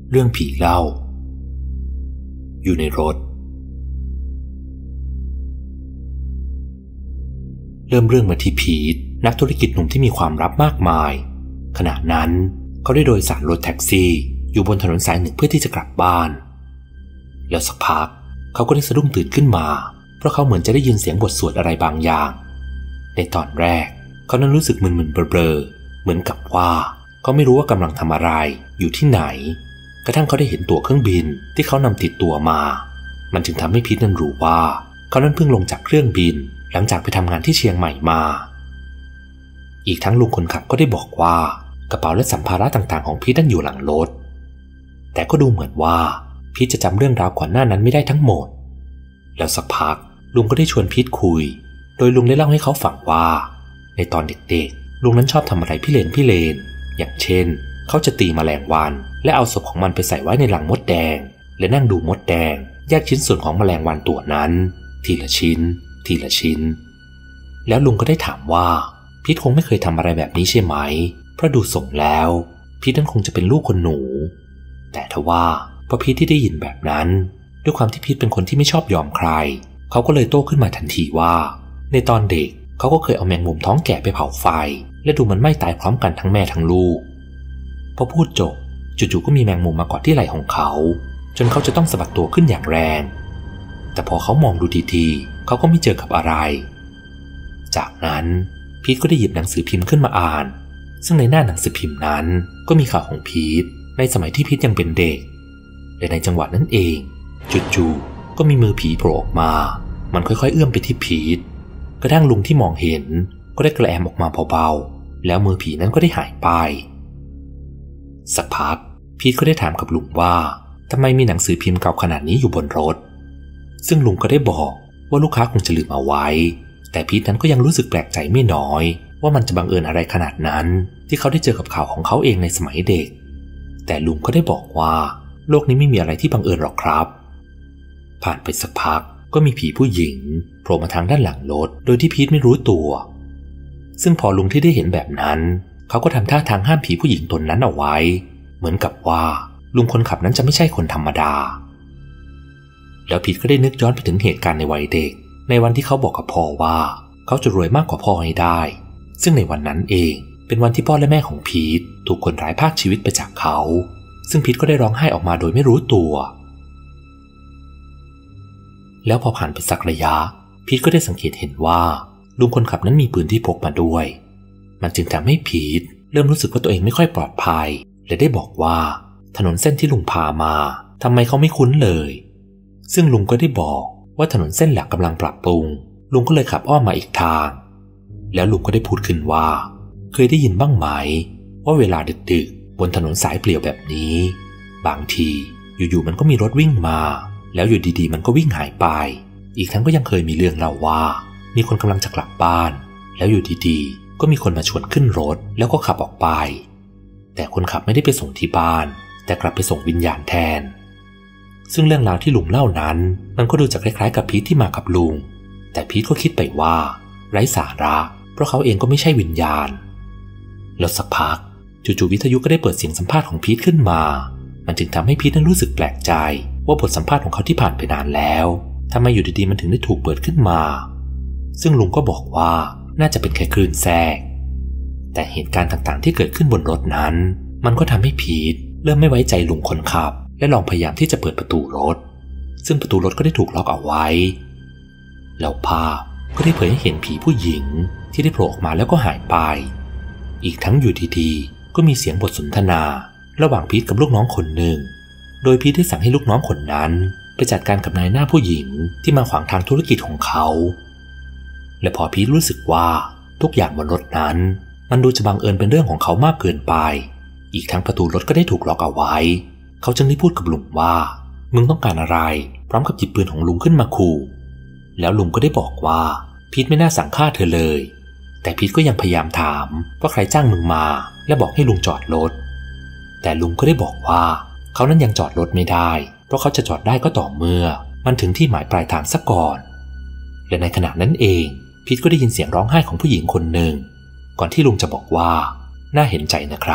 เรื่องผีเล่าอยู่ในรถเริ่มเรื่องมาที่พีทนักธุรกิจหนุ่มที่มีความลับมากมายขณะนั้นเขาได้โดยสารรถแท็กซี่อยู่บนถนนสายหนึ่งเพื่อที่จะกลับบ้านแล้วสักพักเขาก็ได้สะดุ้งตื่นขึ้นมาเพราะเขาเหมือนจะได้ยินเสียงบทสวดอะไรบางอย่างในตอนแรกเขานั้นรู้สึกมึนๆเบลอๆเหมือนกับว่าเขาไม่รู้ว่ากำลังทำอะไรอยู่ที่ไหนกระทั่งเขาได้เห็นตั๋วเครื่องบินที่เขานำติดตัวมามันจึงทำให้พีทนั้นรู้ว่าเขานั้นเพิ่งลงจากเครื่องบินหลังจากไปทำงานที่เชียงใหม่มาอีกทั้งลุงคนขับก็ได้บอกว่ากระเป๋าและสัมภาระต่างๆของพีทนั้นอยู่หลังรถแต่ก็ดูเหมือนว่าพีทจะจำเรื่องราวก่อนหน้านั้นไม่ได้ทั้งหมดแล้วสักพักลุงก็ได้ชวนพีทคุยโดยลุงได้เล่าให้เขาฟังว่าในตอนเด็กๆลุงนั้นชอบทำอะไรพิเรนอย่างเช่นเขาจะตีแมลงวันและเอาศพของมันไปใส่ไว้ในลังมดแดงและนั่งดูมดแดงแยกชิ้นส่วนของแมลงวันตัวนั้นทีละชิ้นแล้วลุงก็ได้ถามว่าพีทคงไม่เคยทำอะไรแบบนี้ใช่ไหมเพราะดูทรงแล้วพีทนั้นคงจะเป็นลูกคนหนูแต่ทว่าพอพีทที่ได้ยินแบบนั้นด้วยความที่พีทเป็นคนที่ไม่ชอบยอมใครเขาก็เลยโต้ขึ้นมาทันทีว่าในตอนเด็กเขาก็เคยเอาแมงมุมท้องแก่ไปเผาไฟและดูมันไหม้ตายพร้อมกันทั้งแม่ทั้งลูกพอพูดจบจู่ๆก็มีแมงมุมมาเกาะที่ไหล่ของเขาจนเขาจะต้องสะบัดตัวขึ้นอย่างแรงแต่พอเขามองดูดีๆเขาก็ไม่เจอกับอะไรจากนั้นพีทก็ได้หยิบหนังสือพิมพ์ขึ้นมาอ่านซึ่งในหน้าหนังสือพิมพ์นั้นก็มีข่าวของพีทในสมัยที่พีทยังเป็นเด็กและในจังหวะนั้นเองจู่ๆก็มีมือผีโผล่ออกมามันค่อยๆเอื้อมไปที่พีทกระทั่งลุงที่มองเห็นก็ได้กระแอมออกมาเบาๆแล้วมือผีนั้นก็ได้หายไปสักพักพีทก็ได้ถามกับลุงว่าทำไมมีหนังสือพิมพ์เก่าขนาดนี้อยู่บนรถซึ่งลุงก็ได้บอกว่าลูกค้าคงจะลืมเอาไว้แต่พีทนั้นก็ยังรู้สึกแปลกใจไม่น้อยว่ามันจะบังเอิญอะไรขนาดนั้นที่เขาได้เจอกับข่าวของเขาเองในสมัยเด็กแต่ลุงก็ได้บอกว่าโลกนี้ไม่มีอะไรที่บังเอิญหรอกครับผ่านไปสักพักก็มีผีผู้หญิงโผล่มาทางด้านหลังรถโดยที่พีทไม่รู้ตัวซึ่งพอลุงที่ได้เห็นแบบนั้นเขาก็ทำท่าทางห้ามผีผู้หญิงตนนั้นเอาไว้เหมือนกับว่าลุงคนขับนั้นจะไม่ใช่คนธรรมดาแล้วพีทก็ได้นึกย้อนไปถึงเหตุการณ์ในวัยเด็กในวันที่เขาบอกกับพ่อว่าเขาจะรวยมากกว่าพ่อให้ได้ซึ่งในวันนั้นเองเป็นวันที่พ่อและแม่ของพีทถูกคนร้ายพรากชีวิตไปจากเขาซึ่งพีทก็ได้ร้องไห้ออกมาโดยไม่รู้ตัวแล้วพอผ่านไปสักระยะพีทก็ได้สังเกตเห็นว่าลุงคนขับนั้นมีปืนที่พกมาด้วยมันจึงทำให้พีทเริ่มรู้สึกว่าตัวเองไม่ค่อยปลอดภัยและได้บอกว่าถนนเส้นที่ลุงพามาทำไมเขาไม่คุ้นเลยซึ่งลุงก็ได้บอกว่าถนนเส้นหลักกำลังปรับปรุงลุงก็เลยขับอ้อมมาอีกทางแล้วลุงก็ได้พูดขึ้นว่าเคยได้ยินบ้างไหมว่าเวลาดึกๆบนถนนสายเปลี่ยวแบบนี้บางทีอยู่ๆมันก็มีรถวิ่งมาแล้วอยู่ดีๆมันก็วิ่งหายไปอีกทั้งก็ยังเคยมีเรื่องเล่าว่ามีคนกำลังจะกลับบ้านแล้วอยู่ดีๆก็มีคนมาชวนขึ้นรถแล้วก็ขับออกไปแต่คนขับไม่ได้ไปส่งที่บ้านแต่กลับไปส่งวิญญาณแทนซึ่งเรื่องราวที่ลุงเล่านั้นมันก็ดูจะคล้ายๆกับพีทที่มากับลุงแต่พีทก็คิดไปว่าไร้สาระเพราะเขาเองก็ไม่ใช่วิญญาณแล้วสักพักจู่ๆวิทยุก็ได้เปิดเสียงสัมภาษณ์ของพีทขึ้นมามันจึงทำให้พีทนั้นรู้สึกแปลกใจว่าบทสัมภาษณ์ของเขาที่ผ่านไปนานแล้วทำไมอยู่ดีๆมันถึงได้ถูกเปิดขึ้นมาซึ่งลุงก็บอกว่าน่าจะเป็นแค่คลื่นแทรกแต่เหตุการณ์ต่างๆที่เกิดขึ้นบนรถนั้นมันก็ทำให้พีทเริ่มไม่ไว้ใจลุงคนขับและลองพยายามที่จะเปิดประตูรถซึ่งประตูรถก็ได้ถูกล็อกเอาไว้แล้วภาพก็ได้เผยให้เห็นผีผู้หญิงที่ได้โผล่ออกมาแล้วก็หายไปอีกทั้งอยู่ดีๆก็มีเสียงบทสนทนาระหว่างพีทกับลูกน้องคนหนึ่งโดยพีทได้สั่งให้ลูกน้องคนนั้นไปจัดการกับนายหน้าผู้หญิงที่มาขวางทางธุรกิจของเขาและพอพีทรู้สึกว่าทุกอย่างบนรถนั้นมันดูจะบังเอิญเป็นเรื่องของเขามากเกินไปอีกทั้งประตูรถก็ได้ถูกล็อกเอาไว้เขาจึงได้พูดกับลุงว่ามึงต้องการอะไรพร้อมกับหยิบปืนของลุงขึ้นมาขู่แล้วลุงก็ได้บอกว่าพีทไม่น่าสั่งฆ่าเธอเลยแต่พีทก็ยังพยายามถามว่าใครจ้างมึงมาและบอกให้ลุงจอดรถแต่ลุงก็ได้บอกว่าเขานั้นยังจอดรถไม่ได้เพราะเขาจะจอดได้ก็ต่อเมื่อมันถึงที่หมายปลายทางซะก่อนและในขณะนั้นเองพีทก็ได้ยินเสียงร้องไห้ของผู้หญิงคนหนึ่งก่อนที่ลุงจะบอกว่าน่าเห็นใจนะครับ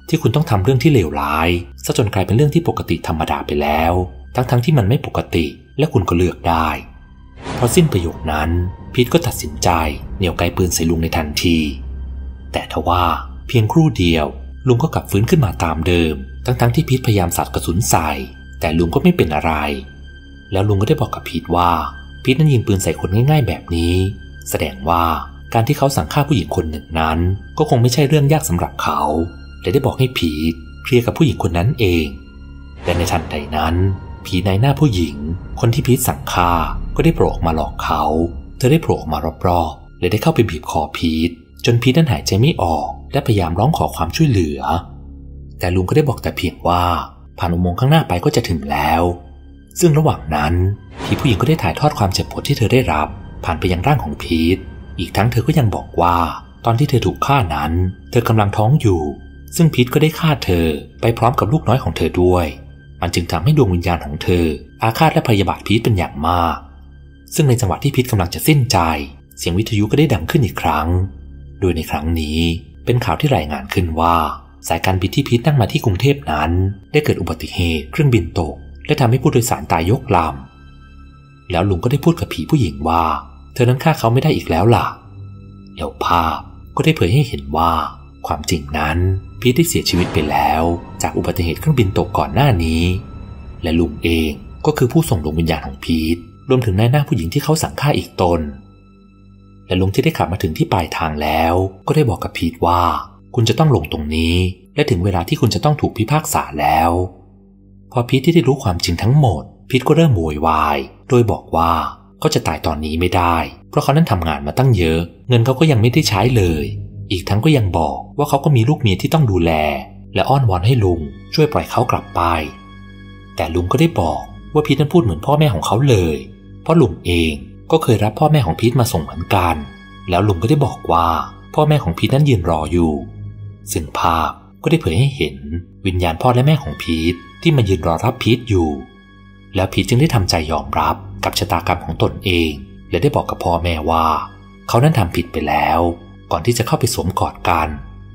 ที่คุณต้องทำเรื่องที่เลวร้ายซะจนกลายเป็นเรื่องที่ปกติธรรมดาไปแล้วทั้งที่มันไม่ปกติและคุณก็เลือกได้พอสิ้นประโยคนั้นพีทก็ตัดสินใจเหนี่ยวไกปืนใส่ลุงในทันทีแต่ทว่าเพียงครู่เดียวลุงก็กลับฟื้นขึ้นมาตามเดิมทั้งที่พีทพยายามสาดกระสุนใส่แต่ลุงก็ไม่เป็นอะไรแล้วลุงก็ได้บอกกับพีทว่าพีทนั้นยิงปืนใส่คนง่ายๆแบบนี้แสดงว่าการที่เขาสั่งฆ่าผู้หญิงคนหนึ่งนั้นก็คงไม่ใช่เรื่องยากสำหรับเขาและได้บอกให้พีทเคลียร์กับผู้หญิงคนนั้นเองและในทันใดนั้นผีนายหน้าผู้หญิงคนที่พีทสั่งฆ่าก็ได้โผล่ออกมาหลอกเขาเธอได้โผล่ออกมารอบๆและได้เข้าไปบีบคอพีทจนพีทนั้นหายใจไม่ออกและพยายามร้องขอความช่วยเหลือแต่ลุงก็ได้บอกแต่เพียงว่าผ่านอุโมงค์ข้างหน้าไปก็จะถึงแล้วซึ่งระหว่างนั้นผีผู้หญิงก็ได้ถ่ายทอดความเจ็บปวดที่เธอได้รับผ่านไปยังร่างของพีทอีกทั้งเธอก็ยังบอกว่าตอนที่เธอถูกฆ่านั้นเธอกำลังท้องอยู่ซึ่งพีทก็ได้ฆ่าเธอไปพร้อมกับลูกน้อยของเธอด้วยมันจึงทำให้ดวงวิญญาณของเธออาฆาตและพยาบาทพีทเป็นอย่างมากซึ่งในจังหวะที่พีทกำลังจะสิ้นใจเสียงวิทยุก็ได้ดังขึ้นอีกครั้งโดยในครั้งนี้เป็นข่าวที่รายงานขึ้นว่าสายการบินที่พีทนั่งมาที่กรุงเทพนั้นได้เกิดอุบัติเหตุเครื่องบินตกและทำให้ผู้โดยสารตายยกลำแล้วลุงก็ได้พูดกับผีผู้หญิงว่าเธอนั้นฆ่าเขาไม่ได้อีกแล้วล่ะแล้วภาพก็ได้เผยให้เห็นว่าความจริงนั้นพีทได้เสียชีวิตไปแล้วจากอุบัติเหตุเครื่องบินตกก่อนหน้านี้และลุงเองก็คือผู้ส่งดวงวิญญาณของพีทรวมถึงนายหน้าผู้หญิงที่เขาสั่งฆ่าอีกตนและลุงที่ได้ขับมาถึงที่ปลายทางแล้วก็ได้บอกกับพีทว่าคุณจะต้องลงตรงนี้และถึงเวลาที่คุณจะต้องถูกพิพากษาแล้วพอพีทที่ได้รู้ความจริงทั้งหมดพีทก็เริ่มโวยวายโดยบอกว่าเขาจะตายตอนนี้ไม่ได้เพราะเขานั้นทำงานมาตั้งเยอะเงินเขาก็ยังไม่ได้ใช้เลยอีกทั้งก็ยังบอกว่าเขาก็มีลูกเมียที่ต้องดูแลและอ้อนวอนให้ลุงช่วยปล่อยเขากลับไปแต่ลุงก็ได้บอกว่าพีทนั้นพูดเหมือนพ่อแม่ของเขาเลยเพราะลุงเองก็เคยรับพ่อแม่ของพีทมาส่งเหมือนกันแล้วลุงก็ได้บอกว่าพ่อแม่ของพีทนั้นยืนรออยู่ซึ่งภาพก็ได้เผยให้เห็นวิญญาณพ่อและแม่ของพีทที่มายืนรอรับพีทอยู่แล้วพีทจึงได้ทำใจยอมรับกับชะตากรรมของตนเองและได้บอกกับพ่อแม่ว่าเขานั้นทำผิดไปแล้วก่อนที่จะเข้าไปสวมกอดกัน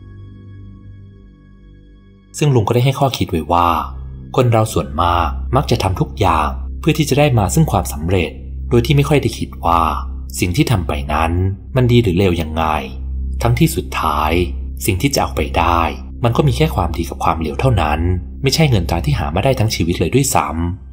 ซึ่งลุงก็ได้ให้ข้อคิดไว้ว่าคนเราส่วนมากมักจะทำทุกอย่างเพื่อที่จะได้มาซึ่งความสำเร็จโดยที่ไม่ค่อยได้คิดว่าสิ่งที่ทำไปนั้นมันดีหรือเลวยังไงทั้งที่สุดท้ายสิ่งที่จะเอาไปได้มันก็มีแค่ความดีกับความเลวเท่านั้นไม่ใช่เงินตราที่หามาได้ทั้งชีวิตเลยด้วยซ้ำ